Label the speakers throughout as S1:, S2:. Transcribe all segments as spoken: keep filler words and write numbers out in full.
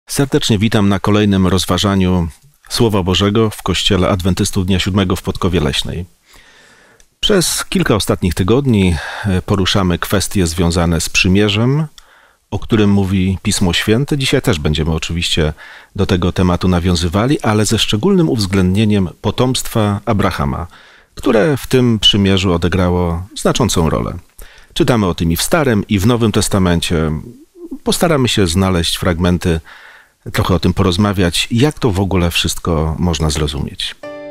S1: Serdecznie witam na kolejnym rozważaniu Słowa Bożego w Kościele Adwentystów Dnia Siódmego w Podkowie Leśnej. Przez kilka ostatnich tygodni poruszamy kwestie związane z przymierzem, o którym mówi Pismo Święte. Dzisiaj też będziemy oczywiście do tego tematu nawiązywali, ale ze szczególnym uwzględnieniem potomstwa Abrahama, które w tym przymierzu odegrało znaczącą rolę. Czytamy o tym i w Starym, i w Nowym Testamencie. Postaramy się znaleźć fragmenty, trochę o tym porozmawiać, jak to w ogóle wszystko można zrozumieć.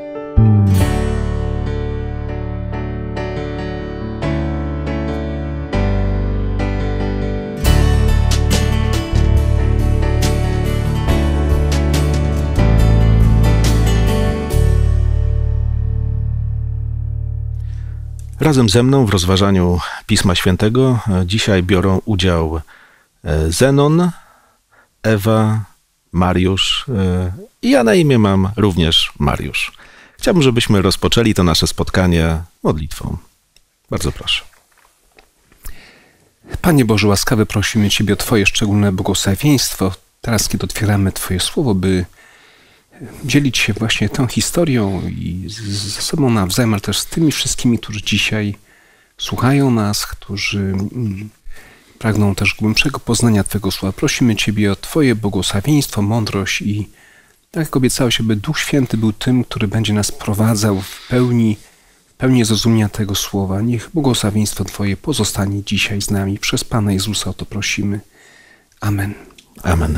S1: Razem ze mną w rozważaniu Pisma Świętego dzisiaj biorą udział Zenon, Ewa, Mariusz i ja na imię mam również Mariusz. Chciałbym, żebyśmy rozpoczęli to nasze spotkanie modlitwą. Bardzo proszę.
S2: Panie Boże łaskawy, prosimy Ciebie o Twoje szczególne błogosławieństwo. Teraz, kiedy otwieramy Twoje słowo, by dzielić się właśnie tą historią i ze sobą nawzajem, ale też z tymi wszystkimi, którzy dzisiaj słuchają nas, którzy pragną też głębszego poznania Twojego słowa. Prosimy Ciebie o Twoje błogosławieństwo, mądrość i tak jak obiecałeś, aby Duch Święty był tym, który będzie nas prowadzał w pełni, w pełni zrozumienia tego słowa. Niech błogosławieństwo Twoje pozostanie dzisiaj z nami. Przez Pana Jezusa o to prosimy. Amen.
S1: Amen.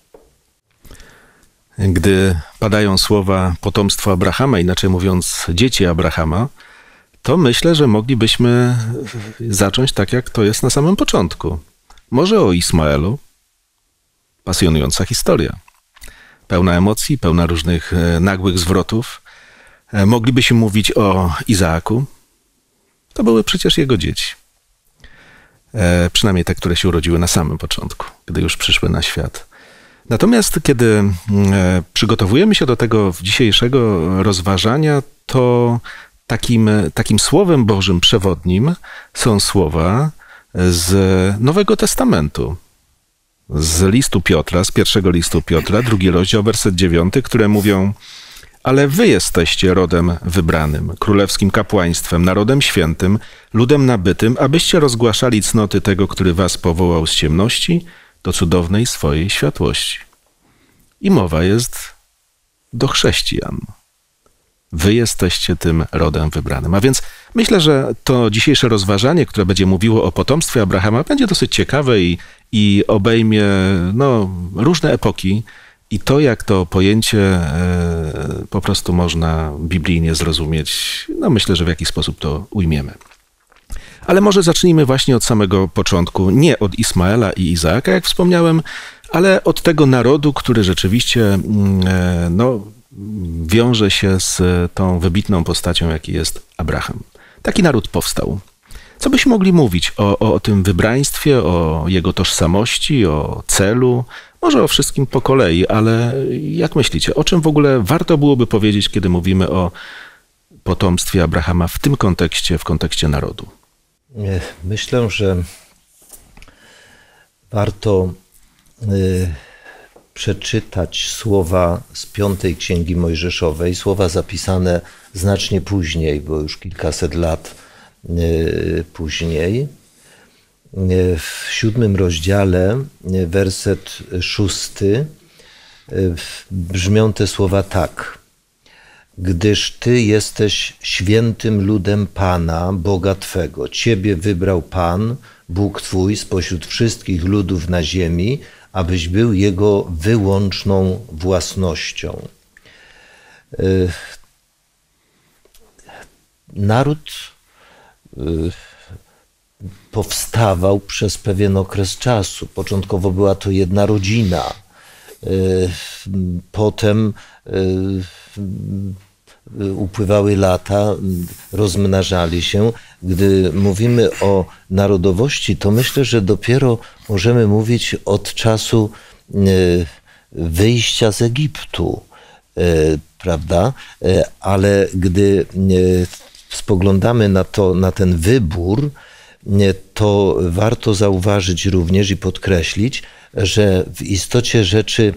S1: Gdy padają słowa potomstwo Abrahama, inaczej mówiąc dzieci Abrahama, to myślę, że moglibyśmy zacząć tak, jak to jest na samym początku. Może o Ismaelu. Pasjonująca historia. Pełna emocji, pełna różnych nagłych zwrotów. Moglibyśmy mówić o Izaaku. To były przecież jego dzieci. E, przynajmniej te, które się urodziły na samym początku, gdy już przyszły na świat. Natomiast kiedy e, przygotowujemy się do tego dzisiejszego rozważania, to Takim, takim słowem Bożym przewodnim są słowa z Nowego Testamentu, z listu Piotra, z pierwszego listu Piotra, drugi rozdział, werset dziewiąty, które mówią: ale wy jesteście rodem wybranym, królewskim kapłaństwem, narodem świętym, ludem nabytym, abyście rozgłaszali cnoty tego, który was powołał z ciemności do cudownej swojej światłości. I mowa jest do chrześcijan. Wy jesteście tym rodem wybranym. A więc myślę, że to dzisiejsze rozważanie, które będzie mówiło o potomstwie Abrahama, będzie dosyć ciekawe i, i obejmie no, różne epoki i to, jak to pojęcie e, po prostu można biblijnie zrozumieć, no myślę, że w jakiś sposób to ujmiemy. Ale może zacznijmy właśnie od samego początku, nie od Ismaela i Izaaka, jak wspomniałem, ale od tego narodu, który rzeczywiście e, no, wiąże się z tą wybitną postacią, jaki jest Abraham. Taki naród powstał. Co byśmy mogli mówić o, o, o tym wybraństwie, o jego tożsamości, o celu, może o wszystkim po kolei, ale jak myślicie, o czym w ogóle warto byłoby powiedzieć, kiedy mówimy o potomstwie Abrahama w tym kontekście, w kontekście narodu?
S3: Myślę, że warto y przeczytać słowa z piątej Księgi Mojżeszowej, słowa zapisane znacznie później, bo już kilkaset lat później. W siódmym rozdziale, werset szósty, brzmią te słowa tak. Gdyż Ty jesteś świętym ludem Pana, Boga Twego. Ciebie wybrał Pan, Bóg Twój, spośród wszystkich ludów na ziemi, abyś był Jego wyłączną własnością. Naród powstawał przez pewien okres czasu. Początkowo była to jedna rodzina. Potem upływały lata, rozmnażali się. Gdy mówimy o narodowości, to myślę, że dopiero możemy mówić od czasu wyjścia z Egiptu, prawda? Ale gdy spoglądamy na to, na ten wybór, to warto zauważyć również i podkreślić, że w istocie rzeczy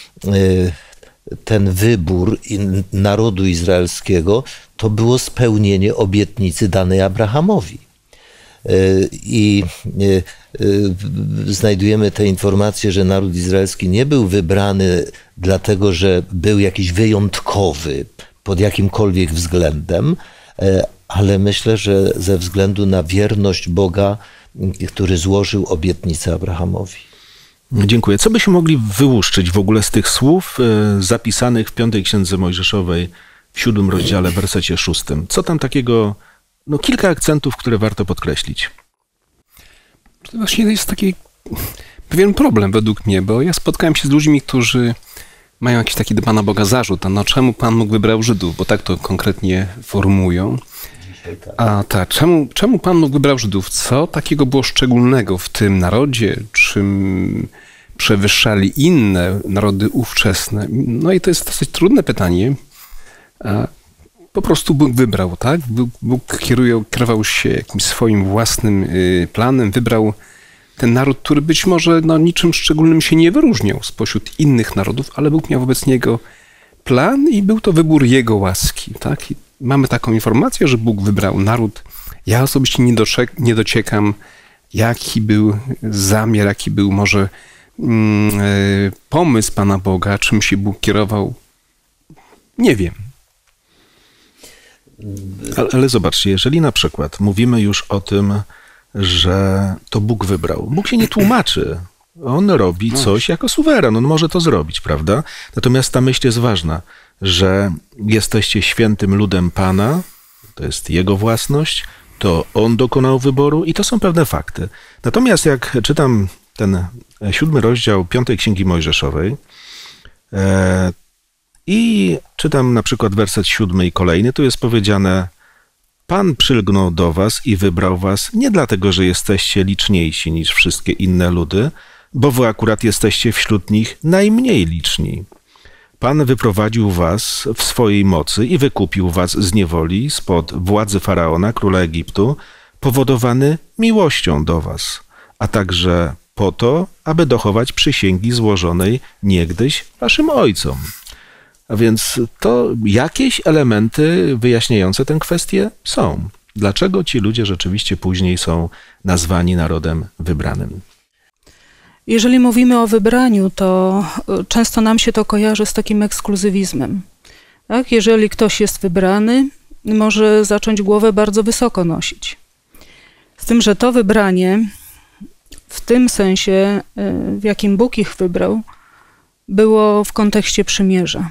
S3: ten wybór narodu izraelskiego to było spełnienie obietnicy danej Abrahamowi. I znajdujemy te informacje, że naród izraelski nie był wybrany dlatego, że był jakiś wyjątkowy pod jakimkolwiek względem, ale myślę, że ze względu na wierność Boga, który złożył obietnicę Abrahamowi.
S1: Dziękuję. Co byśmy mogli wyłuszczyć w ogóle z tych słów zapisanych w piątej Księdze Mojżeszowej w siódmym rozdziale, wersecie szóstym? Co tam takiego, no kilka akcentów, które warto podkreślić?
S2: To właśnie jest taki pewien problem według mnie, bo ja spotkałem się z ludźmi, którzy mają jakiś taki do Pana Boga zarzut. No czemu Pan Bóg wybrał Żydów? Bo tak to konkretnie formułują. A tak, czemu, czemu Pan Bóg wybrał Żydów? Co takiego było szczególnego w tym narodzie? Czym przewyższali inne narody ówczesne? No i to jest dosyć trudne pytanie. Po prostu Bóg wybrał, tak? Bóg, Bóg kieruje, kierował się jakimś swoim własnym planem, wybrał ten naród, który być może no, niczym szczególnym się nie wyróżniał spośród innych narodów, ale Bóg miał wobec niego plan i był to wybór Jego łaski, tak? I mamy taką informację, że Bóg wybrał naród. Ja osobiście nie, doczek- nie dociekam, jaki był zamiar, jaki był może mm, y, pomysł Pana Boga, czym się Bóg kierował. Nie wiem.
S1: Ale, ale zobaczcie, jeżeli na przykład mówimy już o tym, że to Bóg wybrał. Bóg się nie tłumaczy. On robi coś jako suweren. On może to zrobić, prawda? Natomiast ta myśl jest ważna, że jesteście świętym ludem Pana, to jest Jego własność, to On dokonał wyboru i to są pewne fakty. Natomiast jak czytam ten siódmy rozdział piątej Księgi Mojżeszowej e, i czytam na przykład werset siódmy i kolejny, tu jest powiedziane: Pan przylgnął do was i wybrał was nie dlatego, że jesteście liczniejsi niż wszystkie inne ludy, bo wy akurat jesteście wśród nich najmniej liczni. Pan wyprowadził was w swojej mocy i wykupił was z niewoli spod władzy Faraona, króla Egiptu, powodowany miłością do was, a także po to, aby dochować przysięgi złożonej niegdyś waszym ojcom. A więc to jakieś elementy wyjaśniające tę kwestię są. Dlaczego ci ludzie rzeczywiście później są nazwani narodem wybranym?
S4: Jeżeli mówimy o wybraniu, to często nam się to kojarzy z takim ekskluzywizmem. Tak? Jeżeli ktoś jest wybrany, może zacząć głowę bardzo wysoko nosić. Z tym, że to wybranie, w tym sensie, w jakim Bóg ich wybrał, było w kontekście przymierza.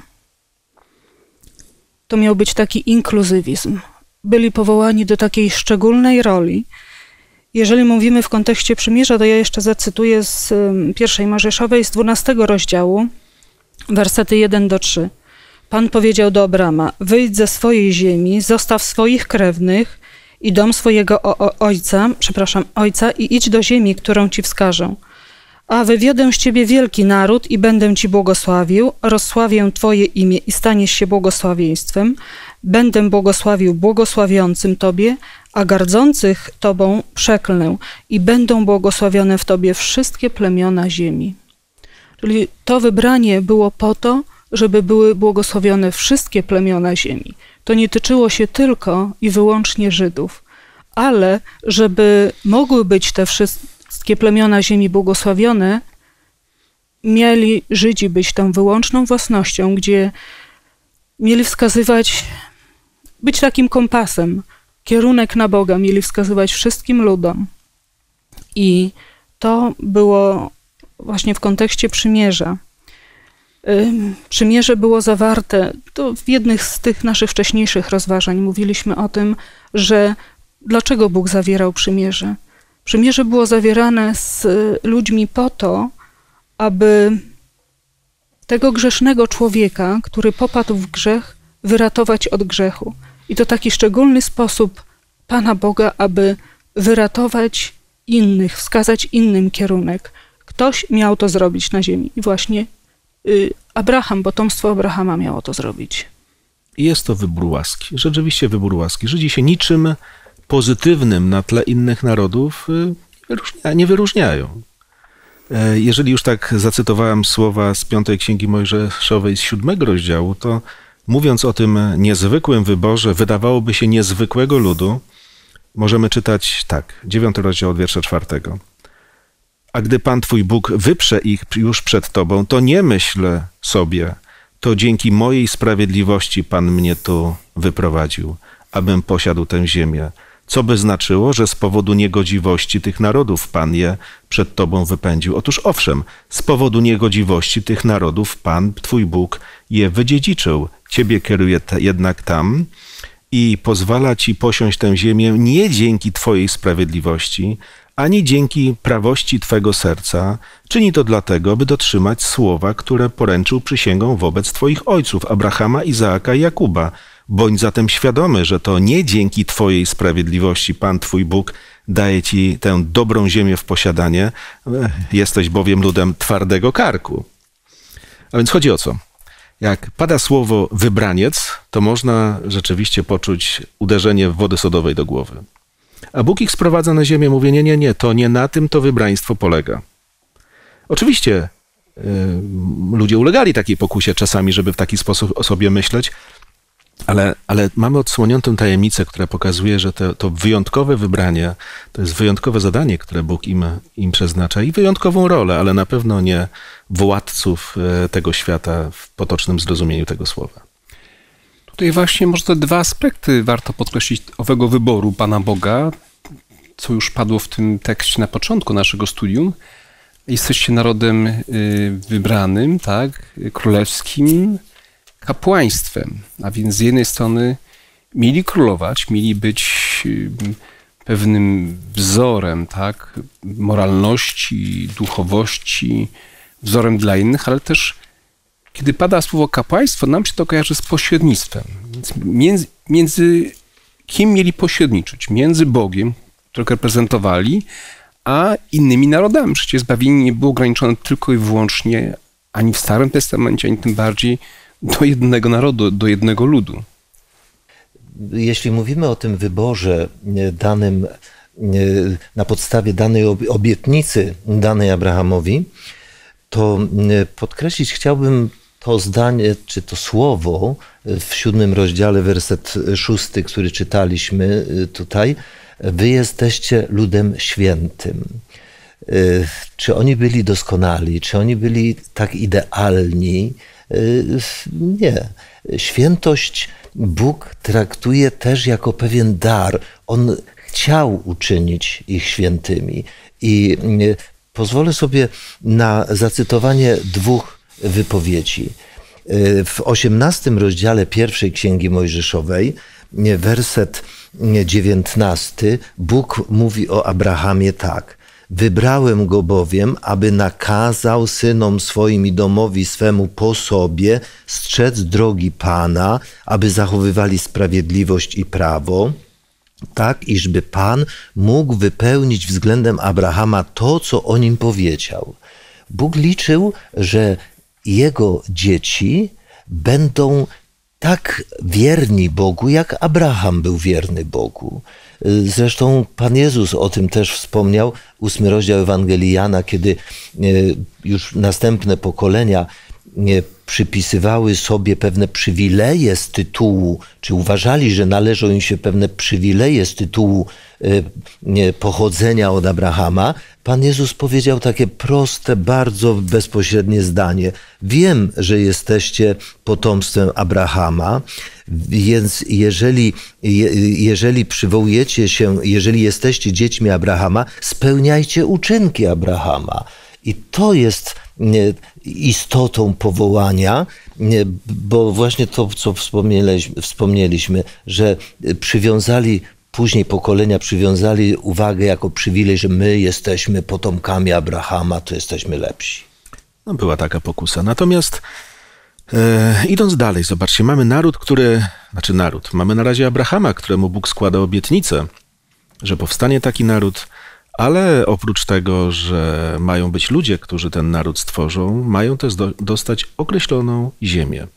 S4: To miał być taki inkluzywizm. Byli powołani do takiej szczególnej roli. Jeżeli mówimy w kontekście przymierza, to ja jeszcze zacytuję z pierwszej Mojżeszowej, z dwunastego rozdziału, wersety jeden do trzech. Pan powiedział do Abrama: wyjdź ze swojej ziemi, zostaw swoich krewnych i dom swojego o, o, ojca, przepraszam, ojca i idź do ziemi, którą ci wskażę. A wywiodę z ciebie wielki naród i będę ci błogosławił, rozsławię twoje imię i staniesz się błogosławieństwem. Będę błogosławił błogosławiącym tobie, a gardzących tobą przeklnę i będą błogosławione w tobie wszystkie plemiona ziemi. Czyli to wybranie było po to, żeby były błogosławione wszystkie plemiona ziemi. To nie tyczyło się tylko i wyłącznie Żydów, ale żeby mogły być te wszystkie plemiona ziemi błogosławione, mieli Żydzi być tą wyłączną własnością, gdzie mieli wskazywać, być takim kompasem, kierunek na Boga mieli wskazywać wszystkim ludom. I to było właśnie w kontekście przymierza. Przymierze było zawarte, to w jednych z tych naszych wcześniejszych rozważań mówiliśmy o tym, że dlaczego Bóg zawierał przymierze. Przymierze było zawierane z ludźmi po to, aby tego grzesznego człowieka, który popadł w grzech, wyratować od grzechu. I to taki szczególny sposób Pana Boga, aby wyratować innych, wskazać innym kierunek. Ktoś miał to zrobić na ziemi. I właśnie y, Abraham, potomstwo Abrahama miało to zrobić.
S1: I jest to wybór łaski. Rzeczywiście wybór łaski. Żydzi się niczym pozytywnym na tle innych narodów nie wyróżniają. Jeżeli już tak zacytowałem słowa z piątej Księgi Mojżeszowej z siódmego rozdziału, to mówiąc o tym niezwykłym wyborze, wydawałoby się niezwykłego ludu, możemy czytać tak, dziewiąty rozdział od wiersza czwartego. A gdy Pan Twój Bóg wyprze ich już przed Tobą, to nie myśl sobie, to dzięki mojej sprawiedliwości Pan mnie tu wyprowadził, abym posiadł tę ziemię. Co by znaczyło, że z powodu niegodziwości tych narodów Pan je przed Tobą wypędził? Otóż owszem, z powodu niegodziwości tych narodów Pan, Twój Bóg, je wydziedziczył. Ciebie kieruje te, jednak tam i pozwala Ci posiąść tę ziemię nie dzięki Twojej sprawiedliwości, ani dzięki prawości Twego serca. Czyni to dlatego, by dotrzymać słowa, które poręczył przysięgą wobec Twoich ojców, Abrahama, Izaaka i Jakuba. Bądź zatem świadomy, że to nie dzięki Twojej sprawiedliwości Pan Twój Bóg daje Ci tę dobrą ziemię w posiadanie, jesteś bowiem ludem twardego karku. A więc chodzi o co? Jak pada słowo wybraniec, to można rzeczywiście poczuć uderzenie wody sodowej do głowy. A Bóg ich sprowadza na ziemię, mówi, nie, nie, nie, to nie na tym to wybraństwo polega. Oczywiście yy, ludzie ulegali takiej pokusie czasami, żeby w taki sposób o sobie myśleć, ale, ale mamy odsłoniętą tajemnicę, która pokazuje, że to, to wyjątkowe wybranie, to jest wyjątkowe zadanie, które Bóg im, im przeznacza i wyjątkową rolę, ale na pewno nie władców tego świata w potocznym zrozumieniu tego słowa.
S2: Tutaj właśnie może te dwa aspekty warto podkreślić owego wyboru Pana Boga, co już padło w tym tekście na początku naszego studium. Jesteście narodem wybranym, tak, królewskim, kapłaństwem, a więc z jednej strony mieli królować, mieli być pewnym wzorem, tak, moralności, duchowości, wzorem dla innych, ale też kiedy pada słowo kapłaństwo, nam się to kojarzy z pośrednictwem. Więc między, między kim mieli pośredniczyć? Między Bogiem, którego reprezentowali, a innymi narodami. Przecież zbawienie nie było ograniczone tylko i wyłącznie ani w Starym Testamencie, ani tym bardziej do jednego narodu, do jednego ludu.
S3: Jeśli mówimy o tym wyborze danym na podstawie danej obietnicy danej Abrahamowi, to podkreślić chciałbym to zdanie, czy to słowo w siódmym rozdziale, werset szósty, który czytaliśmy tutaj. Wy jesteście ludem świętym. Czy oni byli doskonali? Czy oni byli tak idealni? Nie. Świętość Bóg traktuje też jako pewien dar. On chciał uczynić ich świętymi. I pozwolę sobie na zacytowanie dwóch wypowiedzi. W osiemnastym rozdziale pierwszej Księgi Mojżeszowej, werset dziewiętnasty, Bóg mówi o Abrahamie tak. Wybrałem go bowiem, aby nakazał synom swoim i domowi swemu po sobie strzec drogi Pana, aby zachowywali sprawiedliwość i prawo, tak iżby Pan mógł wypełnić względem Abrahama to, co o nim powiedział. Bóg liczył, że jego dzieci będą tak wierni Bogu, jak Abraham był wierny Bogu. Zresztą Pan Jezus o tym też wspomniał, ósmy rozdział Ewangelii Jana, kiedy już następne pokolenia przypisywały sobie pewne przywileje z tytułu, czy uważali, że należą im się pewne przywileje z tytułu pochodzenia od Abrahama, Pan Jezus powiedział takie proste, bardzo bezpośrednie zdanie. Wiem, że jesteście potomstwem Abrahama, więc jeżeli, jeżeli przywołujecie się, jeżeli jesteście dziećmi Abrahama, spełniajcie uczynki Abrahama. I to jest istotą powołania, bo właśnie to, co wspomnieliśmy, wspomnieliśmy, że przywiązali, później pokolenia przywiązali uwagę jako przywilej, że my jesteśmy potomkami Abrahama, to jesteśmy lepsi.
S1: No, była taka pokusa. Natomiast e, idąc dalej, zobaczcie, mamy naród, który, znaczy naród, mamy na razie Abrahama, któremu Bóg składa obietnicę, że powstanie taki naród, ale oprócz tego, że mają być ludzie, którzy ten naród stworzą, mają też do, dostać określoną ziemię.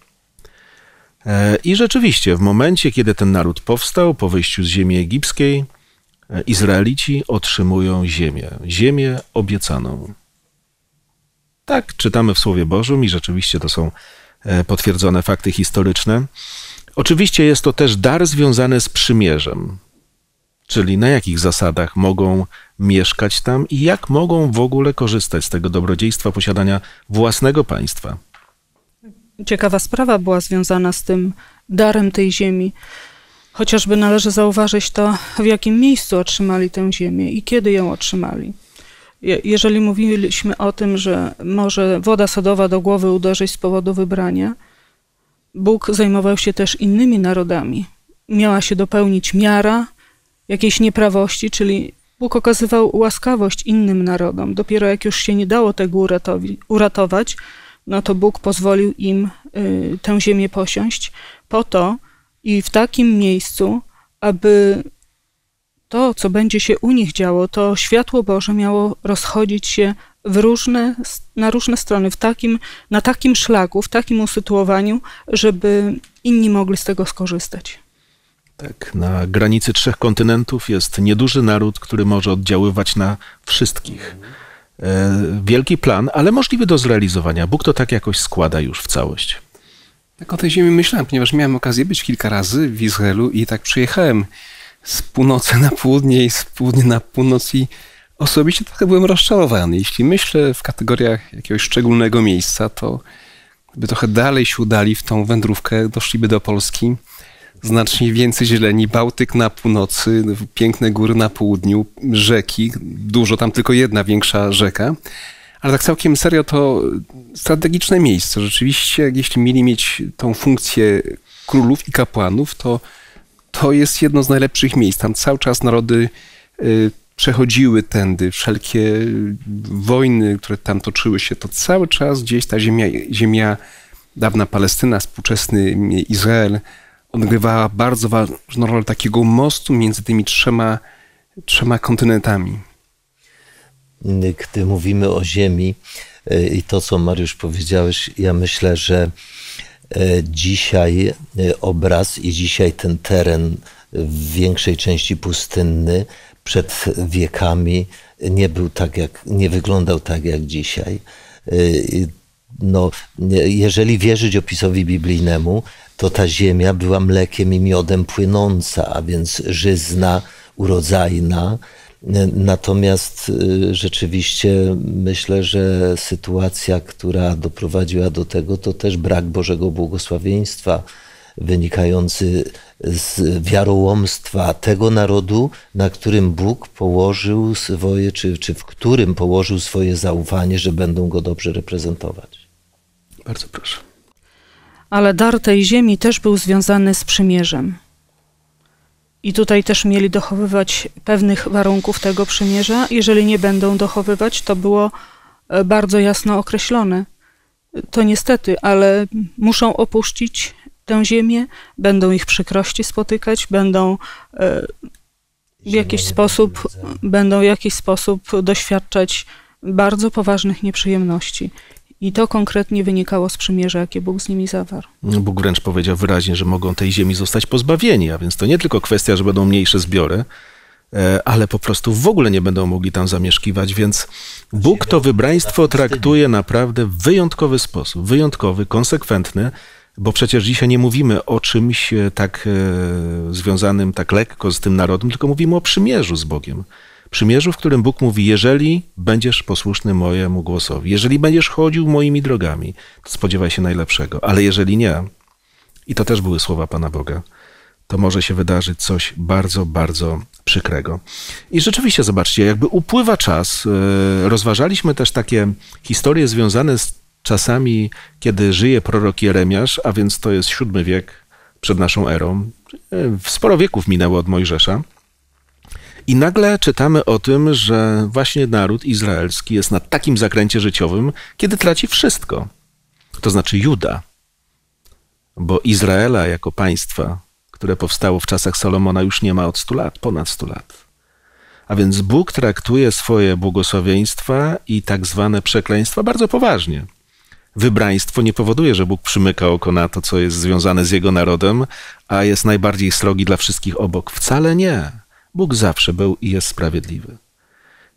S1: E, I rzeczywiście, w momencie, kiedy ten naród powstał, po wyjściu z ziemi egipskiej, e, Izraelici otrzymują ziemię, ziemię obiecaną. Tak, czytamy w Słowie Bożym i rzeczywiście to są potwierdzone fakty historyczne. Oczywiście jest to też dar związany z przymierzem, czyli na jakich zasadach mogą mieszkać tam i jak mogą w ogóle korzystać z tego dobrodziejstwa posiadania własnego państwa.
S4: Ciekawa sprawa była związana z tym darem tej ziemi. Chociażby należy zauważyć to, w jakim miejscu otrzymali tę ziemię i kiedy ją otrzymali. Je- jeżeli mówiliśmy o tym, że może woda sodowa do głowy uderzyć z powodu wybrania, Bóg zajmował się też innymi narodami. Miała się dopełnić miara jakiejś nieprawości, czyli Bóg okazywał łaskawość innym narodom. Dopiero jak już się nie dało tego uratowi- uratować, no to Bóg pozwolił im y, tę ziemię posiąść po to i w takim miejscu, aby to, co będzie się u nich działo, to światło Boże miało rozchodzić się w różne, na różne strony, w takim, na takim szlaku, w takim usytuowaniu, żeby inni mogli z tego skorzystać.
S1: Tak, na granicy trzech kontynentów jest nieduży naród, który może oddziaływać na wszystkich. E, wielki plan, ale możliwy do zrealizowania. Bóg to tak jakoś składa już w całość.
S2: Tak o tej ziemi myślałem, ponieważ miałem okazję być kilka razy w Izraelu i tak przyjechałem z północy na południe i z południa na północ i osobiście trochę byłem rozczarowany. Jeśli myślę w kategoriach jakiegoś szczególnego miejsca, to gdyby trochę dalej się udali w tą wędrówkę, doszliby do Polski. Znacznie więcej zieleni, Bałtyk na północy, piękne góry na południu, rzeki, dużo, tam tylko jedna większa rzeka. Ale tak całkiem serio to strategiczne miejsce. Rzeczywiście, jeśli mieli mieć tą funkcję królów i kapłanów, to to jest jedno z najlepszych miejsc. Tam cały czas narody y, przechodziły tędy. Wszelkie wojny, które tam toczyły się, to cały czas gdzieś ta ziemia, ziemia dawna Palestyna, współczesny Izrael odgrywała bardzo ważną rolę takiego mostu między tymi trzema, trzema kontynentami.
S3: Gdy mówimy o ziemi i to, co Mariusz powiedziałeś, ja myślę, że dzisiaj obraz i dzisiaj ten teren w większej części pustynny przed wiekami nie był tak jak, nie wyglądał tak jak dzisiaj. No, jeżeli wierzyć opisowi biblijnemu, to ta ziemia była mlekiem i miodem płynąca, a więc żyzna, urodzajna. Natomiast rzeczywiście myślę, że sytuacja, która doprowadziła do tego, to też brak Bożego błogosławieństwa wynikający z wiarołomstwa tego narodu, na którym Bóg położył swoje, czy, czy w którym położył swoje zaufanie, że będą go dobrze reprezentować.
S1: Bardzo proszę.
S4: Ale dar tej ziemi też był związany z przymierzem. I tutaj też mieli dochowywać pewnych warunków tego przymierza. Jeżeli nie będą dochowywać, to było bardzo jasno określone. To niestety, ale muszą opuścić tę ziemię, będą ich przykrości spotykać, będą w jakiś sposób, będą w jakiś sposób doświadczać bardzo poważnych nieprzyjemności. I to konkretnie wynikało z przymierza, jakie Bóg z nimi zawarł.
S1: Bóg wręcz powiedział wyraźnie, że mogą tej ziemi zostać pozbawieni, a więc to nie tylko kwestia, że będą mniejsze zbiory, ale po prostu w ogóle nie będą mogli tam zamieszkiwać, więc Bóg to wybraństwo traktuje naprawdę w wyjątkowy sposób, wyjątkowy, konsekwentny, bo przecież dzisiaj nie mówimy o czymś tak e, związanym tak lekko z tym narodem, tylko mówimy o przymierzu z Bogiem. Przymierzu, w którym Bóg mówi, jeżeli będziesz posłuszny mojemu głosowi, jeżeli będziesz chodził moimi drogami, to spodziewaj się najlepszego, ale jeżeli nie, i to też były słowa Pana Boga, to może się wydarzyć coś bardzo, bardzo przykrego. I rzeczywiście, zobaczcie, jakby upływa czas, rozważaliśmy też takie historie związane z czasami, kiedy żyje prorok Jeremiasz, a więc to jest siódmy wiek przed naszą erą. Sporo wieków minęło od Mojżesza. I nagle czytamy o tym, że właśnie naród izraelski jest na takim zakręcie życiowym, kiedy traci wszystko. To znaczy Juda. Bo Izraela jako państwa, które powstało w czasach Salomona, już nie ma od stu lat, ponad stu lat. A więc Bóg traktuje swoje błogosławieństwa i tak zwane przekleństwa bardzo poważnie. Wybraństwo nie powoduje, że Bóg przymyka oko na to, co jest związane z Jego narodem, a jest najbardziej srogi dla wszystkich obok. Wcale nie. Bóg zawsze był i jest sprawiedliwy.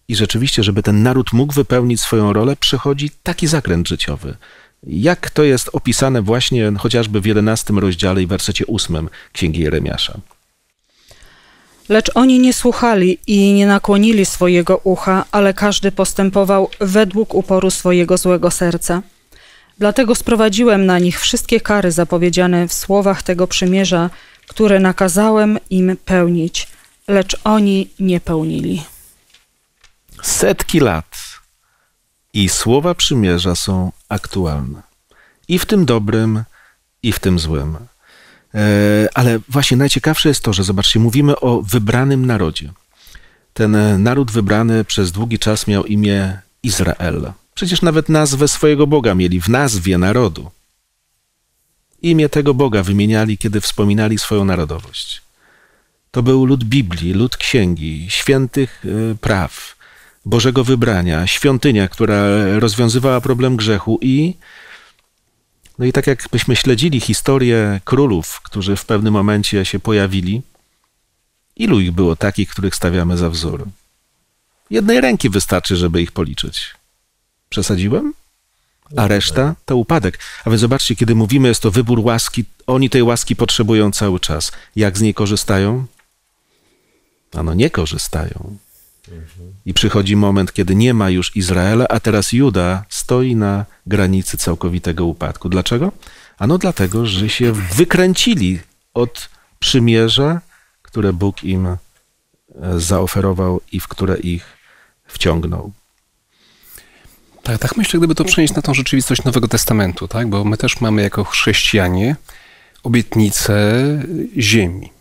S1: I rzeczywiście, żeby ten naród mógł wypełnić swoją rolę, przychodzi taki zakręt życiowy. Jak to jest opisane właśnie chociażby w jedenastym rozdziale i wersecie ósmym Księgi Jeremiasza.
S4: Lecz oni nie słuchali i nie nakłonili swojego ucha, ale każdy postępował według uporu swojego złego serca. Dlatego sprowadziłem na nich wszystkie kary zapowiedziane w słowach tego przymierza, które nakazałem im pełnić, lecz oni nie pełnili.
S1: Setki lat i słowa przymierza są aktualne. I w tym dobrym, i w tym złym. Ale właśnie najciekawsze jest to, że zobaczcie, mówimy o wybranym narodzie. Ten naród wybrany przez długi czas miał imię Izrael. Przecież nawet nazwę swojego Boga mieli w nazwie narodu. Imię tego Boga wymieniali, kiedy wspominali swoją narodowość. To był lud Biblii, lud Księgi, świętych praw, Bożego wybrania, świątynia, która rozwiązywała problem grzechu i No i tak jakbyśmy śledzili historię królów, którzy w pewnym momencie się pojawili, ilu ich było takich, których stawiamy za wzór? Jednej ręki wystarczy, żeby ich policzyć. Przesadziłem? A reszta to upadek. A więc zobaczcie, kiedy mówimy, jest to wybór łaski, oni tej łaski potrzebują cały czas. Jak z niej korzystają? Ano nie korzystają. I przychodzi moment, kiedy nie ma już Izraela, a teraz Juda stoi na granicy całkowitego upadku. Dlaczego? Ano dlatego, że się wykręcili od przymierza, które Bóg im zaoferował i w które ich wciągnął.
S2: Tak, tak myślę, gdyby to przenieść na tą rzeczywistość Nowego Testamentu, tak? Bo my też mamy jako chrześcijanie obietnicę ziemi.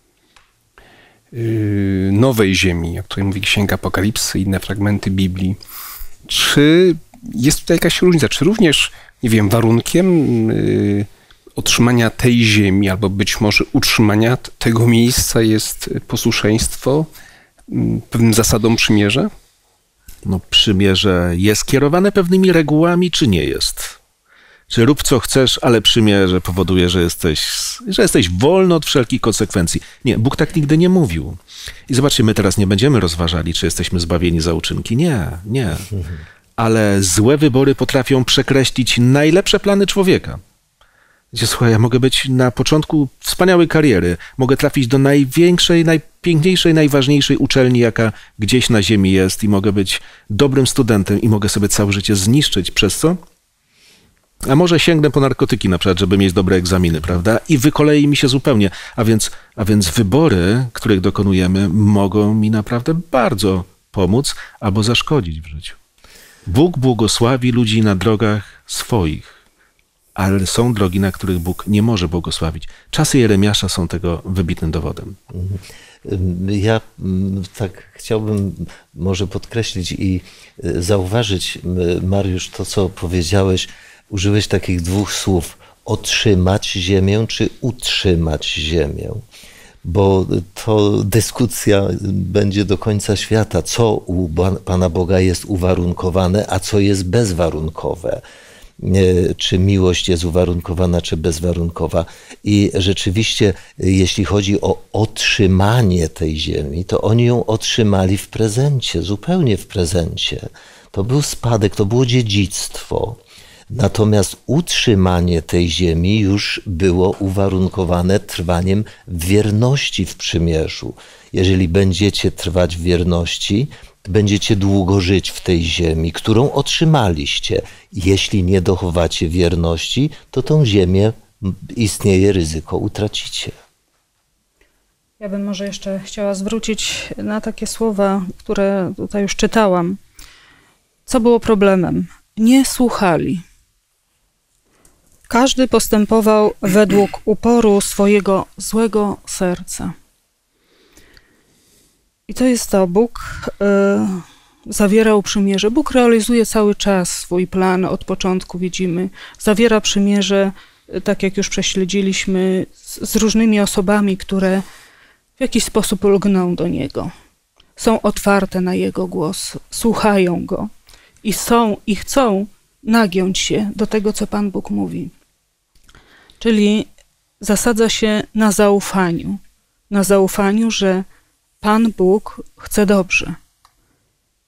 S2: Nowej ziemi, o której mówi Księga Apokalipsy, inne fragmenty Biblii. Czy jest tutaj jakaś różnica? Czy również, nie wiem, warunkiem y, otrzymania tej ziemi, albo być może utrzymania t- tego miejsca jest posłuszeństwo y, pewnym zasadom przymierza?
S1: No, przymierze jest kierowane pewnymi regułami, czy nie jest? Czy rób co chcesz, ale przymierze powoduje, że jesteś, że jesteś wolny od wszelkich konsekwencji. Nie, Bóg tak nigdy nie mówił. I zobaczcie, my teraz nie będziemy rozważali, czy jesteśmy zbawieni za uczynki. Nie, nie. Ale złe wybory potrafią przekreślić najlepsze plany człowieka. Wiecie, słuchaj, ja mogę być na początku wspaniałej kariery, mogę trafić do największej, najpiękniejszej, najważniejszej uczelni, jaka gdzieś na ziemi jest i mogę być dobrym studentem i mogę sobie całe życie zniszczyć. Przez co? A może sięgnę po narkotyki na przykład, żeby mieć dobre egzaminy, prawda? I wykolei mi się zupełnie. A więc, a więc wybory, których dokonujemy, mogą mi naprawdę bardzo pomóc albo zaszkodzić w życiu. Bóg błogosławi ludzi na drogach swoich, ale są drogi, na których Bóg nie może błogosławić. Czasy Jeremiasza są tego wybitnym dowodem.
S3: Ja tak chciałbym może podkreślić i zauważyć, Mariusz, to co powiedziałeś, użyłeś takich dwóch słów, otrzymać ziemię czy utrzymać ziemię, bo to dyskusja będzie do końca świata, co u Pana Boga jest uwarunkowane, a co jest bezwarunkowe. Czy miłość jest uwarunkowana, czy bezwarunkowa. I rzeczywiście, jeśli chodzi o otrzymanie tej ziemi, to oni ją otrzymali w prezencie, zupełnie w prezencie. To był spadek, to było dziedzictwo. Natomiast utrzymanie tej ziemi już było uwarunkowane trwaniem wierności w przymierzu. Jeżeli będziecie trwać w wierności, będziecie długo żyć w tej ziemi, którą otrzymaliście. Jeśli nie dochowacie wierności, to tą ziemię istnieje ryzyko utracicie.
S4: Ja bym może jeszcze chciała zwrócić na takie słowa, które tutaj już czytałam. Co było problemem? Nie słuchali. Każdy postępował według uporu swojego złego serca. I to jest to, Bóg y, zawierał przymierze. Bóg realizuje cały czas swój plan, od początku widzimy. Zawiera przymierze, tak jak już prześledziliśmy, z, z różnymi osobami, które w jakiś sposób lgną do Niego. Są otwarte na Jego głos, słuchają Go i są i chcą nagiąć się do tego, co Pan Bóg mówi. Czyli zasadza się na zaufaniu. Na zaufaniu, że Pan Bóg chce dobrze.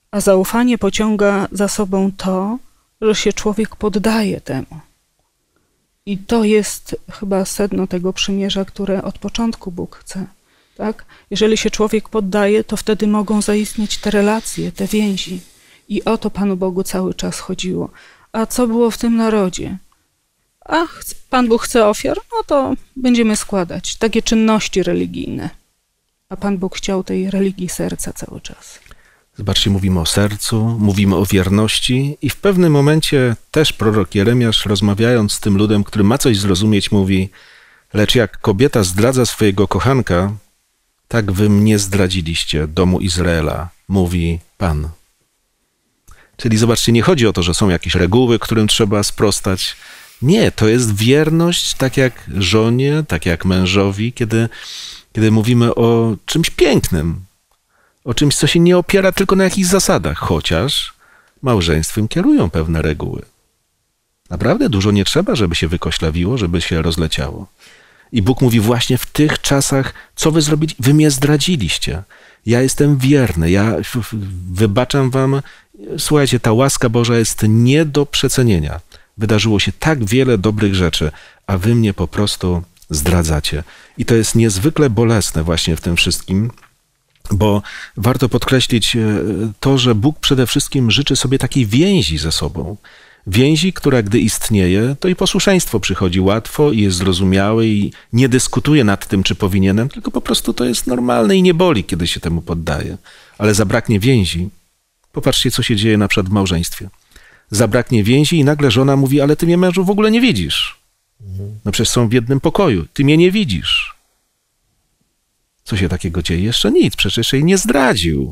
S4: A zaufanie pociąga za sobą to, że się człowiek poddaje temu. I to jest chyba sedno tego przymierza, które od początku Bóg chce. Tak? Jeżeli się człowiek poddaje, to wtedy mogą zaistnieć te relacje, te więzi. I o to Panu Bogu cały czas chodziło. A co było w tym narodzie? A Pan Bóg chce ofiar? No to będziemy składać takie czynności religijne. A Pan Bóg chciał tej religii serca cały czas.
S1: Zobaczcie, mówimy o sercu, mówimy o wierności i w pewnym momencie też prorok Jeremiasz, rozmawiając z tym ludem, który ma coś zrozumieć, mówi: lecz jak kobieta zdradza swojego kochanka, tak wy mnie zdradziliście, domu Izraela, mówi Pan. Czyli zobaczcie, nie chodzi o to, że są jakieś reguły, którym trzeba sprostać. Nie, to jest wierność tak jak żonie, tak jak mężowi, kiedy, kiedy mówimy o czymś pięknym, o czymś, co się nie opiera tylko na jakichś zasadach, chociaż małżeństwem kierują pewne reguły. Naprawdę dużo nie trzeba, żeby się wykoślawiło, żeby się rozleciało. I Bóg mówi właśnie w tych czasach, co wy zrobili? Wy mnie zdradziliście. Ja jestem wierny, ja wybaczam wam. Słuchajcie, ta łaska Boża jest nie do przecenienia. Wydarzyło się tak wiele dobrych rzeczy, a wy mnie po prostu zdradzacie. I to jest niezwykle bolesne właśnie w tym wszystkim, bo warto podkreślić to, że Bóg przede wszystkim życzy sobie takiej więzi ze sobą. Więzi, która gdy istnieje, to i posłuszeństwo przychodzi łatwo i jest zrozumiałe i nie dyskutuje nad tym, czy powinienem, tylko po prostu to jest normalne i nie boli, kiedy się temu poddaje. Ale zabraknie więzi. Popatrzcie, co się dzieje na przykład w małżeństwie. Zabraknie więzi i nagle żona mówi: ale ty mnie, mężu, w ogóle nie widzisz. No przecież są w jednym pokoju. Ty mnie nie widzisz. Co się takiego dzieje? Jeszcze nic. Przecież jeszcze jej nie zdradził.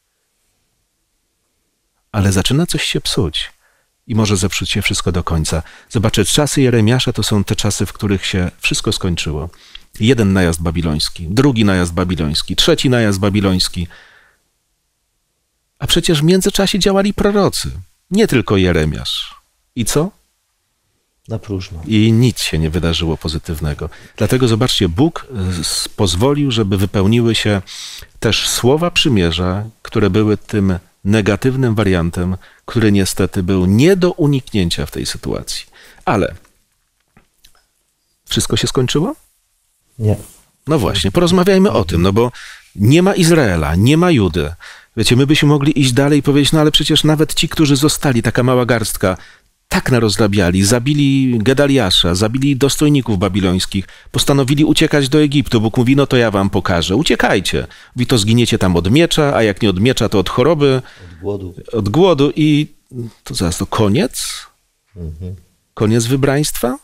S1: Ale zaczyna coś się psuć. I może zepsuć się wszystko do końca. Zobaczcie, czasy Jeremiasza to są te czasy, w których się wszystko skończyło. Jeden najazd babiloński, drugi najazd babiloński, trzeci najazd babiloński. A przecież w międzyczasie działali prorocy. Nie tylko Jeremiasz. I co?
S3: Na próżno.
S1: I nic się nie wydarzyło pozytywnego. Dlatego zobaczcie, Bóg pozwolił, żeby wypełniły się też słowa przymierza, które były tym negatywnym wariantem, który niestety był nie do uniknięcia w tej sytuacji. Ale wszystko się skończyło?
S3: Nie.
S1: No właśnie, porozmawiajmy o tym, no bo nie ma Izraela, nie ma Judy. Wiecie, my byśmy mogli iść dalej i powiedzieć: no ale przecież nawet ci, którzy zostali, taka mała garstka, tak narozrabiali, zabili Gedaliasza, zabili dostojników babilońskich, postanowili uciekać do Egiptu. Bóg mówi: no to ja wam pokażę, uciekajcie. Mówi: to zginiecie tam od miecza, a jak nie od miecza, to od choroby,
S3: Od głodu.
S1: od głodu i to zaraz to koniec?
S3: Mhm.
S1: Koniec wybraństwa?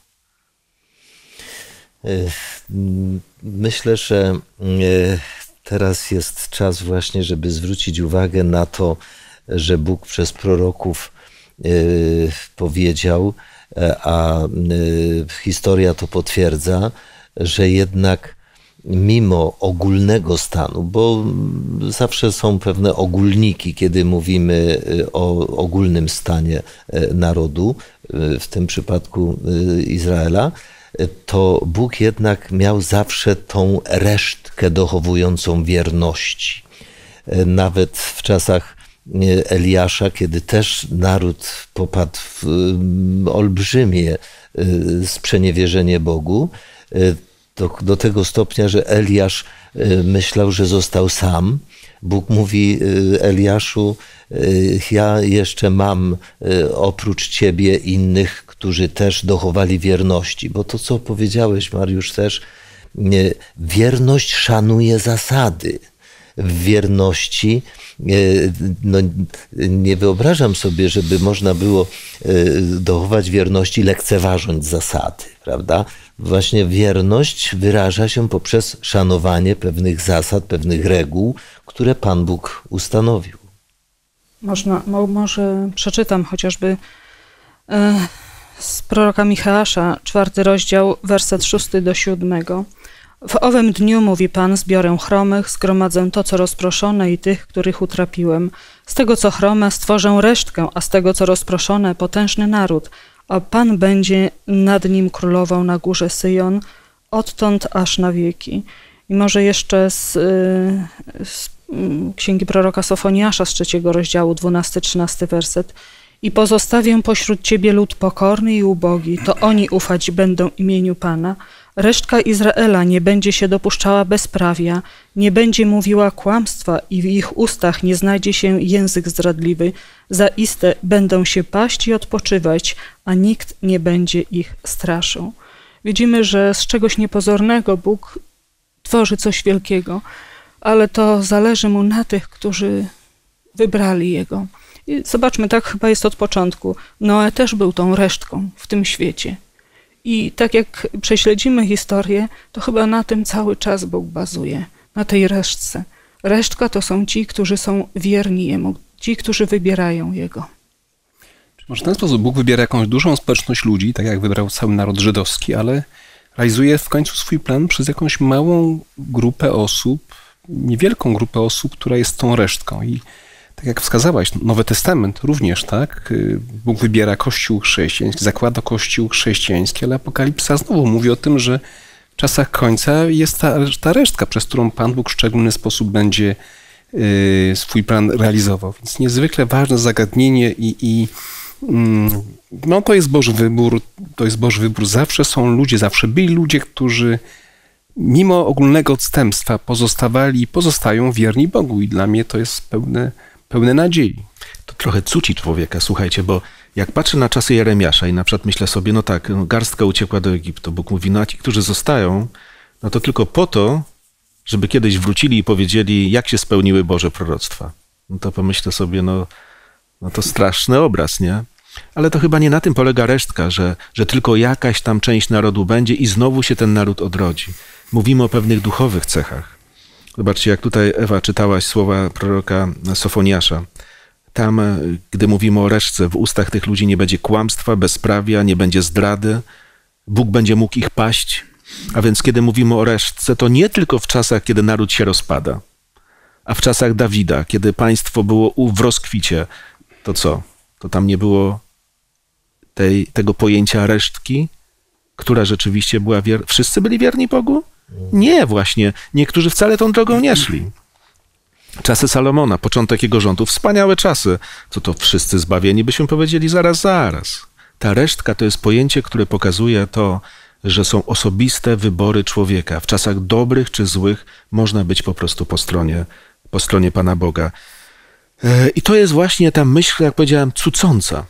S3: Myślę, że teraz jest czas właśnie, żeby zwrócić uwagę na to, że Bóg przez proroków powiedział, a historia to potwierdza, że jednak mimo ogólnego stanu, bo zawsze są pewne ogólniki, kiedy mówimy o ogólnym stanie narodu, w tym przypadku Izraela, to Bóg jednak miał zawsze tą resztkę dochowującą wierności. Nawet w czasach Eliasza, kiedy też naród popadł w olbrzymie sprzeniewierzenie Bogu, do, do tego stopnia, że Eliasz myślał, że został sam. Bóg mówi: Eliaszu, ja jeszcze mam oprócz ciebie innych, którzy też dochowali wierności. Bo to, co powiedziałeś, Mariusz, też, wierność szanuje zasady. W wierności no, nie wyobrażam sobie, żeby można było dochować wierności lekceważąc zasady, prawda? Właśnie wierność wyraża się poprzez szanowanie pewnych zasad, pewnych reguł, które Pan Bóg ustanowił.
S4: Można, mo, może przeczytam chociażby e, z proroka Micheasza, czwarty rozdział, werset szósty do siódmego. W owym dniu, mówi Pan, zbiorę chromych, zgromadzę to, co rozproszone i tych, których utrapiłem. Z tego, co chrome, stworzę resztkę, a z tego, co rozproszone, potężny naród, a Pan będzie nad nim królował na górze Syjon, odtąd aż na wieki. I może jeszcze z, z księgi proroka Sofoniasza z trzeciego rozdziału, dwunasty trzynasty werset. I pozostawię pośród ciebie lud pokorny i ubogi, to oni ufać będą imieniu Pana. Resztka Izraela nie będzie się dopuszczała bezprawia, nie będzie mówiła kłamstwa i w ich ustach nie znajdzie się język zdradliwy. Zaiste będą się paść i odpoczywać, a nikt nie będzie ich straszył. Widzimy, że z czegoś niepozornego Bóg tworzy coś wielkiego, ale to zależy Mu na tych, którzy wybrali Jego. I zobaczmy, tak chyba jest od początku. Noe też był tą resztką w tym świecie. I tak jak prześledzimy historię, to chyba na tym cały czas Bóg bazuje, na tej resztce. Resztka to są ci, którzy są wierni Jemu, ci, którzy wybierają Jego.
S2: Może w ten sposób Bóg wybiera jakąś dużą społeczność ludzi, tak jak wybrał cały naród żydowski, ale realizuje w końcu swój plan przez jakąś małą grupę osób, niewielką grupę osób, która jest tą resztką. I tak jak wskazałaś, Nowy Testament również, tak? Bóg wybiera Kościół chrześcijański, zakłada Kościół chrześcijański, ale Apokalipsa znowu mówi o tym, że w czasach końca jest ta, ta resztka, przez którą Pan Bóg w szczególny sposób będzie y, swój plan realizował. Więc niezwykle ważne zagadnienie i, i no to jest Boży wybór, to jest Boży wybór. Zawsze są ludzie, zawsze byli ludzie, którzy mimo ogólnego odstępstwa pozostawali i pozostają wierni Bogu i dla mnie to jest pełne, pełne nadziei.
S1: To trochę cuci człowieka, słuchajcie, bo jak patrzę na czasy Jeremiasza i na przykład myślę sobie, no tak, no garstka uciekła do Egiptu, Bóg mówi, no a ci, którzy zostają, no to tylko po to, żeby kiedyś wrócili i powiedzieli, jak się spełniły Boże proroctwa. No to pomyślę sobie, no, no to straszny obraz, nie? Ale to chyba nie na tym polega resztka, że, że tylko jakaś tam część narodu będzie i znowu się ten naród odrodzi. Mówimy o pewnych duchowych cechach. Zobaczcie, jak tutaj, Ewa, czytałaś słowa proroka Sofoniasza. Tam, gdy mówimy o resztce, w ustach tych ludzi nie będzie kłamstwa, bezprawia, nie będzie zdrady. Bóg będzie mógł ich paść. A więc kiedy mówimy o resztce, to nie tylko w czasach, kiedy naród się rozpada, a w czasach Dawida, kiedy państwo było w rozkwicie, to co? To tam nie było tej, tego pojęcia resztki, która rzeczywiście była wierna. Wszyscy byli wierni Bogu? Nie, właśnie. Niektórzy wcale tą drogą nie szli. Czasy Salomona, początek jego rządów, wspaniałe czasy. Co to wszyscy zbawieni, byśmy powiedzieli zaraz, zaraz. Ta resztka to jest pojęcie, które pokazuje to, że są osobiste wybory człowieka. W czasach dobrych czy złych można być po prostu po stronie, po stronie Pana Boga. I to jest właśnie ta myśl, jak powiedziałem, cucąca.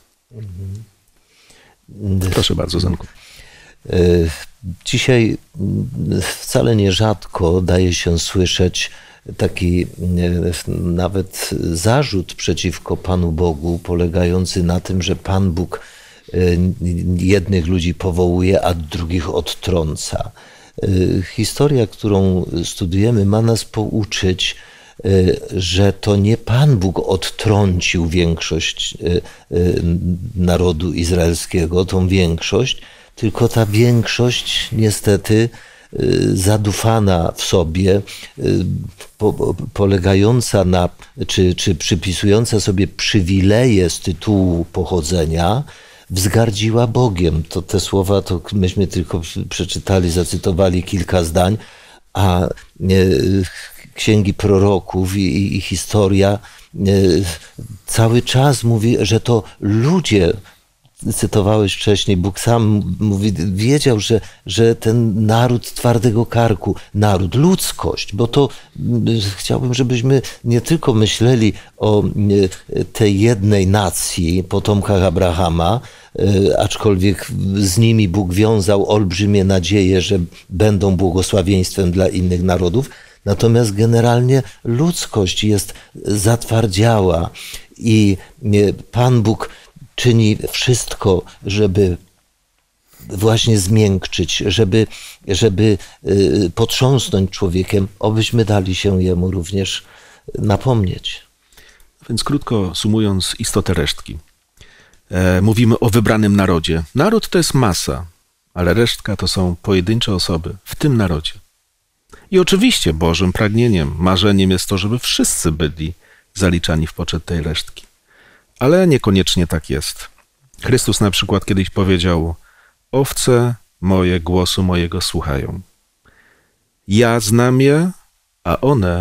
S1: Proszę bardzo, Zenku.
S3: Dzisiaj wcale nierzadko daje się słyszeć taki nawet zarzut przeciwko Panu Bogu, polegający na tym, że Pan Bóg jednych ludzi powołuje, a drugich odtrąca. Historia, którą studujemy, ma nas pouczyć, że to nie Pan Bóg odtrącił większość narodu izraelskiego, tą większość, tylko ta większość niestety zadufana w sobie, po, polegająca na, czy, czy przypisująca sobie przywileje z tytułu pochodzenia, wzgardziła Bogiem. To te słowa, to myśmy tylko przeczytali, zacytowali kilka zdań, a księgi proroków i, i, i historia cały czas mówi, że to ludzie, cytowałeś wcześniej, Bóg sam mówi, wiedział, że, że ten naród twardego karku, naród, ludzkość, bo to chciałbym, żebyśmy nie tylko myśleli o tej jednej nacji, potomkach Abrahama, aczkolwiek z nimi Bóg wiązał olbrzymie nadzieje, że będą błogosławieństwem dla innych narodów, natomiast generalnie ludzkość jest zatwardziała i Pan Bóg czyni wszystko, żeby właśnie zmiękczyć, żeby, żeby potrząsnąć człowiekiem, obyśmy dali się Jemu również napomnieć.
S1: Więc krótko sumując istotę resztki. E, mówimy o wybranym narodzie. Naród to jest masa, ale resztka to są pojedyncze osoby w tym narodzie. I oczywiście Bożym pragnieniem, marzeniem jest to, żeby wszyscy byli zaliczani w poczet tej resztki. Ale niekoniecznie tak jest. Chrystus na przykład kiedyś powiedział: owce moje głosu mojego słuchają. Ja znam je, a one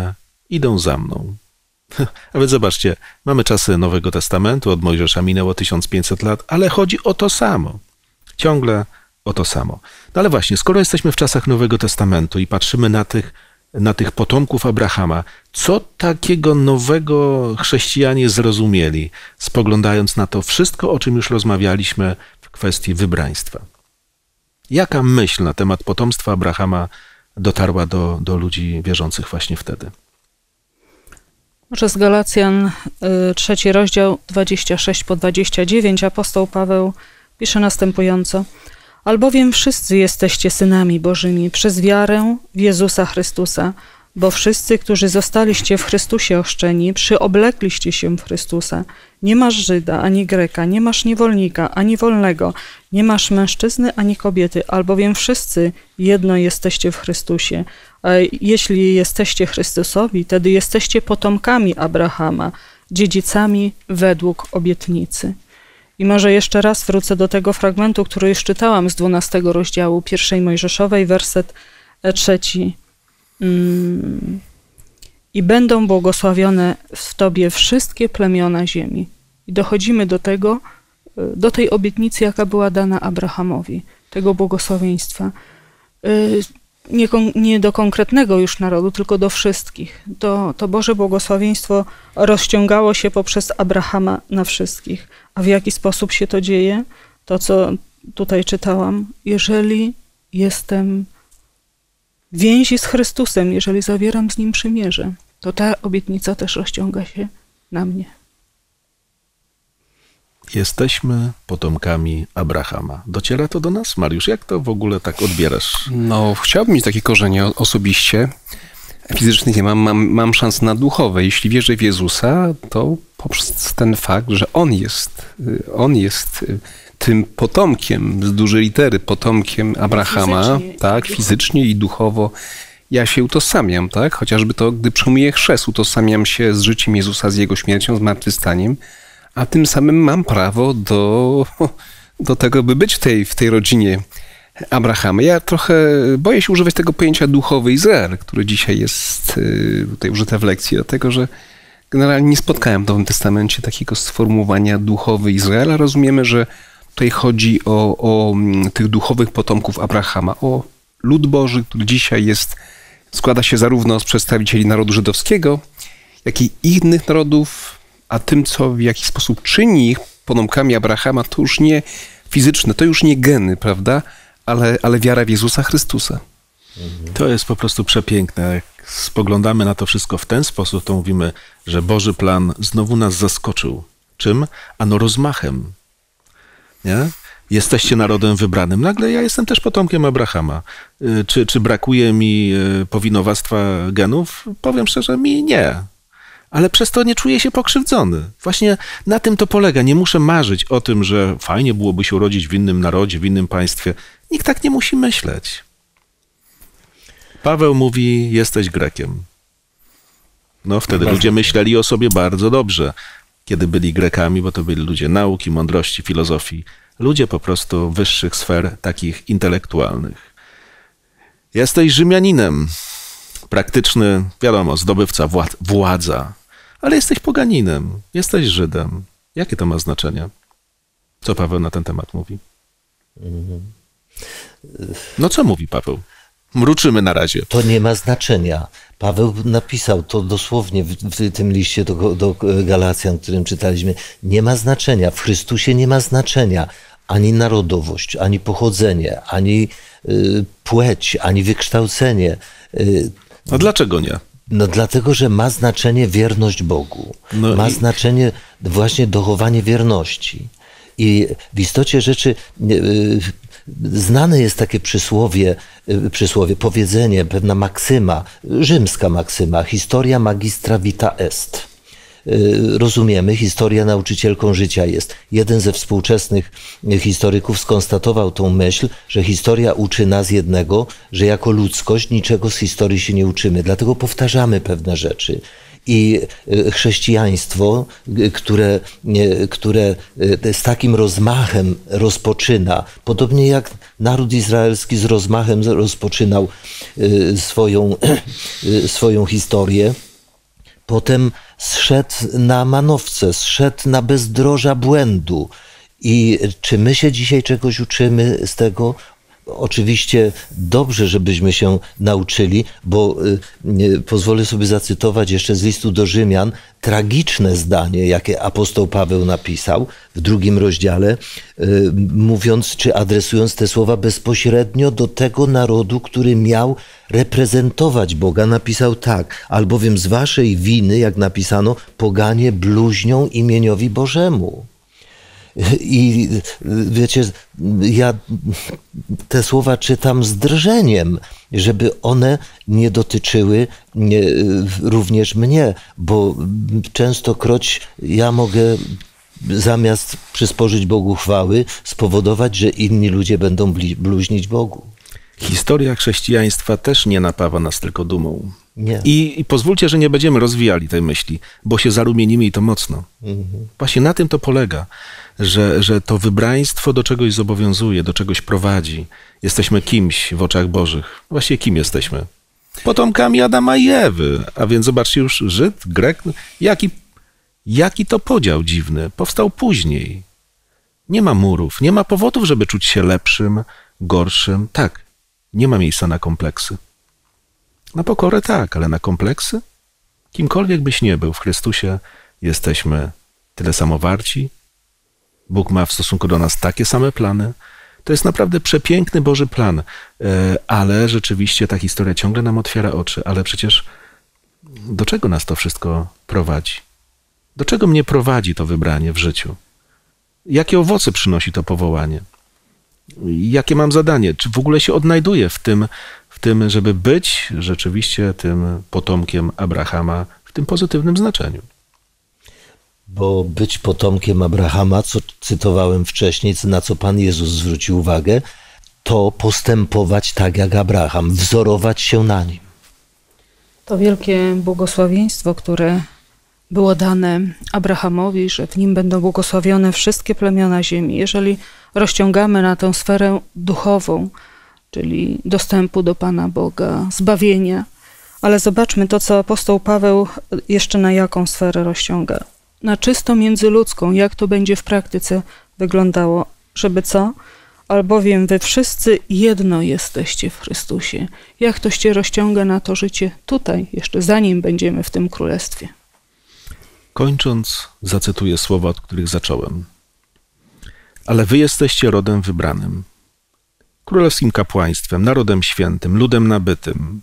S1: idą za mną. A więc zobaczcie, mamy czasy Nowego Testamentu, od Mojżesza minęło tysiąc pięćset lat, ale chodzi o to samo. Ciągle o to samo. No ale właśnie, skoro jesteśmy w czasach Nowego Testamentu i patrzymy na tych, na tych potomków Abrahama, co takiego nowego chrześcijanie zrozumieli, spoglądając na to wszystko, o czym już rozmawialiśmy w kwestii wybraństwa? Jaka myśl na temat potomstwa Abrahama dotarła do, do ludzi wierzących właśnie wtedy?
S4: Może z Galacjan, y, trzeci rozdział, dwadzieścia sześć po dwadzieścia dziewięć, apostoł Paweł pisze następująco. Albowiem wszyscy jesteście synami Bożymi przez wiarę w Jezusa Chrystusa, bo wszyscy, którzy zostaliście w Chrystusie ochrzczeni, przyoblekliście się w Chrystusa. Nie masz Żyda, ani Greka, nie masz niewolnika, ani wolnego, nie masz mężczyzny, ani kobiety, albowiem wszyscy jedno jesteście w Chrystusie. A jeśli jesteście Chrystusowi, wtedy jesteście potomkami Abrahama, dziedzicami według obietnicy. I może jeszcze raz wrócę do tego fragmentu, który już czytałam z dwunastego rozdziału pierwszej Mojżeszowej, werset trzeci. Mm. I będą błogosławione w Tobie wszystkie plemiona ziemi. I dochodzimy do tego, do tej obietnicy, jaka była dana Abrahamowi, tego błogosławieństwa. Nie, nie do konkretnego już narodu, tylko do wszystkich. To, to Boże błogosławieństwo rozciągało się poprzez Abrahama na wszystkich. A w jaki sposób się to dzieje? To, co tutaj czytałam. Jeżeli jestem w więzi z Chrystusem, jeżeli zawieram z Nim przymierze, to ta obietnica też rozciąga się na mnie.
S1: Jesteśmy potomkami Abrahama. Dociera to do nas? Mariusz, jak to w ogóle tak odbierasz?
S2: No, chciałbym mieć takie korzenie osobiście. Fizycznych nie mam, mam, mam szansę na duchowe. Jeśli wierzę w Jezusa, to poprzez ten fakt, że On jest, On jest tym potomkiem, z dużej litery, potomkiem Abrahama, fizycznie, tak, fizycznie i duchowo, ja się utożsamiam, tak? Chociażby to, gdy przyjmuję chrzest, utożsamiam się z życiem Jezusa, z Jego śmiercią, zmartwychwstaniem, a tym samym mam prawo do, do tego, by być w tej, w tej rodzinie Abrahama. Ja trochę boję się używać tego pojęcia duchowy Izrael, które dzisiaj jest tutaj użyte w lekcji, dlatego że generalnie nie spotkałem w Nowym Testamencie takiego sformułowania duchowy Izraela. Rozumiemy, że tutaj chodzi o, o tych duchowych potomków Abrahama, o lud Boży, który dzisiaj jest, składa się zarówno z przedstawicieli narodu żydowskiego, jak i innych narodów, a tym, co w jakiś sposób czyni ich potomkami Abrahama, to już nie fizyczne, to już nie geny, prawda, ale, ale wiara w Jezusa Chrystusa.
S1: To jest po prostu przepiękne. Jak spoglądamy na to wszystko w ten sposób, to mówimy, że Boży plan znowu nas zaskoczył. Czym? Ano rozmachem. Nie? Jesteście narodem wybranym. Nagle ja jestem też potomkiem Abrahama. Czy, czy brakuje mi powinowactwa genów? Powiem szczerze, mi nie. Ale przez to nie czuję się pokrzywdzony. Właśnie na tym to polega. Nie muszę marzyć o tym, że fajnie byłoby się urodzić w innym narodzie, w innym państwie. Nikt tak nie musi myśleć. Paweł mówi, jesteś Grekiem. No wtedy ludzie myśleli o sobie bardzo dobrze, kiedy byli Grekami, bo to byli ludzie nauki, mądrości, filozofii. Ludzie po prostu wyższych sfer, takich intelektualnych. Jesteś Rzymianinem. Praktyczny, wiadomo, zdobywca władz, władza. Ale jesteś poganinem, jesteś Żydem. Jakie to ma znaczenie? Co Paweł na ten temat mówi? No co mówi Paweł? Mruczymy na razie.
S3: To nie ma znaczenia. Paweł napisał to dosłownie w, w tym liście do, do Galacjan, którym czytaliśmy. Nie ma znaczenia. W Chrystusie nie ma znaczenia ani narodowość, ani pochodzenie, ani y, płeć, ani wykształcenie. Y,
S1: A dlaczego nie?
S3: No dlatego, że ma znaczenie wierność Bogu. No ma i... znaczenie właśnie dochowanie wierności. I w istocie rzeczy y, znane jest takie przysłowie, y, przysłowie, powiedzenie, pewna maksyma, rzymska maksyma, historia magistra vita est. Rozumiemy, historia nauczycielką życia jest. Jeden ze współczesnych historyków skonstatował tą myśl, że historia uczy nas jednego, że jako ludzkość niczego z historii się nie uczymy. Dlatego powtarzamy pewne rzeczy. I chrześcijaństwo, które, które z takim rozmachem rozpoczyna, podobnie jak naród izraelski z rozmachem rozpoczynał swoją, swoją historię, potem zszedł na manowce, zszedł na bezdroża błędu. I czy my się dzisiaj czegoś uczymy z tego? Oczywiście dobrze, żebyśmy się nauczyli, bo y, pozwolę sobie zacytować jeszcze z listu do Rzymian tragiczne zdanie, jakie apostoł Paweł napisał w drugim rozdziale, y, mówiąc czy adresując te słowa bezpośrednio do tego narodu, który miał reprezentować Boga. Napisał tak: albowiem z waszej winy, jak napisano, poganie bluźnią imieniowi Bożemu. I wiecie, ja te słowa czytam z drżeniem, żeby one nie dotyczyły również mnie, bo częstokroć ja mogę zamiast przysporzyć Bogu chwały spowodować, że inni ludzie będą bluźnić Bogu.
S1: Historia chrześcijaństwa też nie napawa nas tylko dumą.
S3: Nie.
S1: I, I pozwólcie, że nie będziemy rozwijali tej myśli, bo się zarumienimy i to mocno. Mhm. Właśnie na tym to polega, że, że to wybraństwo do czegoś zobowiązuje, do czegoś prowadzi. Jesteśmy kimś w oczach Bożych. Właściwie kim jesteśmy? Potomkami Adama i Ewy. A więc zobaczcie już, Żyd, Grek, jaki, jaki to podział dziwny. Powstał później. Nie ma murów, nie ma powodów, żeby czuć się lepszym, gorszym. Tak, nie ma miejsca na kompleksy. Na pokorę tak, ale na kompleksy? Kimkolwiek byś nie był w Chrystusie, jesteśmy tyle samo warci. Bóg ma w stosunku do nas takie same plany. To jest naprawdę przepiękny Boży plan, ale rzeczywiście ta historia ciągle nam otwiera oczy. Ale przecież do czego nas to wszystko prowadzi? Do czego mnie prowadzi to wybranie w życiu? Jakie owoce przynosi to powołanie? Jakie mam zadanie? Czy w ogóle się odnajduję w tym, w tym, żeby być rzeczywiście tym potomkiem Abrahama w tym pozytywnym znaczeniu?
S3: Bo być potomkiem Abrahama, co cytowałem wcześniej, na co Pan Jezus zwrócił uwagę, to postępować tak jak Abraham, wzorować się na nim.
S4: To wielkie błogosławieństwo, które było dane Abrahamowi, że w nim będą błogosławione wszystkie plemiona ziemi. Jeżeli rozciągamy na tę sferę duchową, czyli dostępu do Pana Boga, zbawienia, ale zobaczmy to, co apostoł Paweł jeszcze na jaką sferę rozciąga. Na czysto międzyludzką, jak to będzie w praktyce wyglądało, żeby co? Albowiem wy wszyscy jedno jesteście w Chrystusie. Jak to się rozciąga na to życie tutaj, jeszcze zanim będziemy w tym królestwie.
S1: Kończąc, zacytuję słowa, od których zacząłem. Ale wy jesteście rodem wybranym, królewskim kapłaństwem, narodem świętym, ludem nabytym.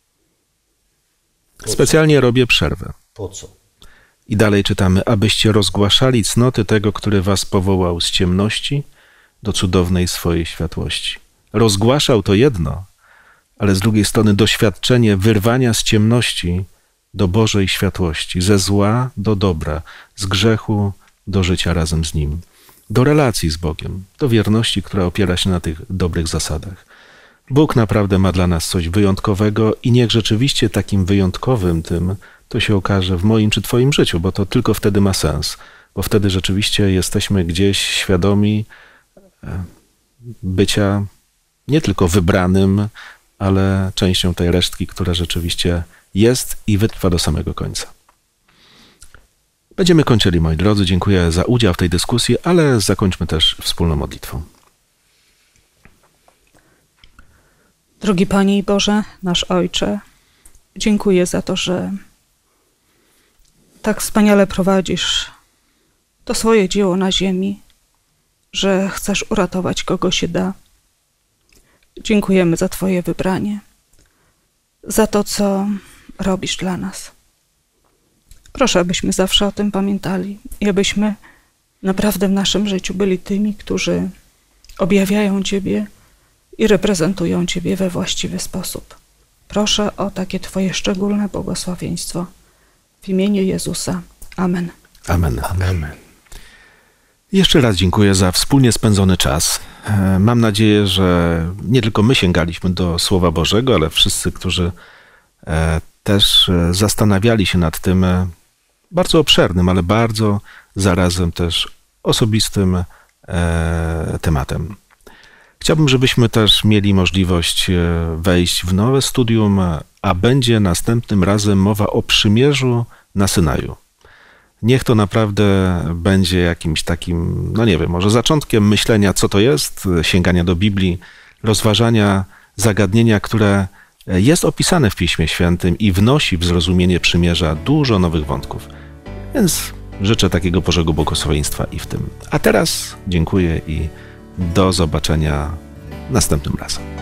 S1: Specjalnie robię przerwę.
S3: Po co?
S1: I dalej czytamy, abyście rozgłaszali cnoty tego, który was powołał z ciemności do cudownej swojej światłości. Rozgłaszał to jedno, ale z drugiej strony doświadczenie wyrwania z ciemności do Bożej światłości, ze zła do dobra, z grzechu do życia razem z Nim, do relacji z Bogiem, do wierności, która opiera się na tych dobrych zasadach. Bóg naprawdę ma dla nas coś wyjątkowego i niech rzeczywiście takim wyjątkowym tym to się okaże w moim czy Twoim życiu, bo to tylko wtedy ma sens, bo wtedy rzeczywiście jesteśmy gdzieś świadomi bycia nie tylko wybranym, ale częścią tej resztki, która rzeczywiście jest i wytrwa do samego końca. Będziemy kończyli, moi drodzy. Dziękuję za udział w tej dyskusji, ale zakończmy też wspólną modlitwą.
S4: Drogi Panie i Boże, nasz Ojcze, dziękuję za to, że tak wspaniale prowadzisz to swoje dzieło na ziemi, że chcesz uratować kogo się da. Dziękujemy za Twoje wybranie, za to, co robisz dla nas. Proszę, abyśmy zawsze o tym pamiętali i abyśmy naprawdę w naszym życiu byli tymi, którzy objawiają Ciebie i reprezentują Ciebie we właściwy sposób. Proszę o takie Twoje szczególne błogosławieństwo. W imieniu Jezusa. Amen.
S1: Amen. Amen. Jeszcze raz dziękuję za wspólnie spędzony czas. Mam nadzieję, że nie tylko my sięgaliśmy do Słowa Bożego, ale wszyscy, którzy też zastanawiali się nad tym bardzo obszernym, ale bardzo zarazem też osobistym tematem. Chciałbym, żebyśmy też mieli możliwość wejść w nowe studium, a będzie następnym razem mowa o przymierzu na Synaju. Niech to naprawdę będzie jakimś takim, no nie wiem, może zaczątkiem myślenia, co to jest, sięgania do Biblii, rozważania zagadnienia, które jest opisane w Piśmie Świętym i wnosi w zrozumienie przymierza dużo nowych wątków. Więc życzę takiego Bożego błogosławieństwa i w tym. A teraz dziękuję i do zobaczenia następnym razem.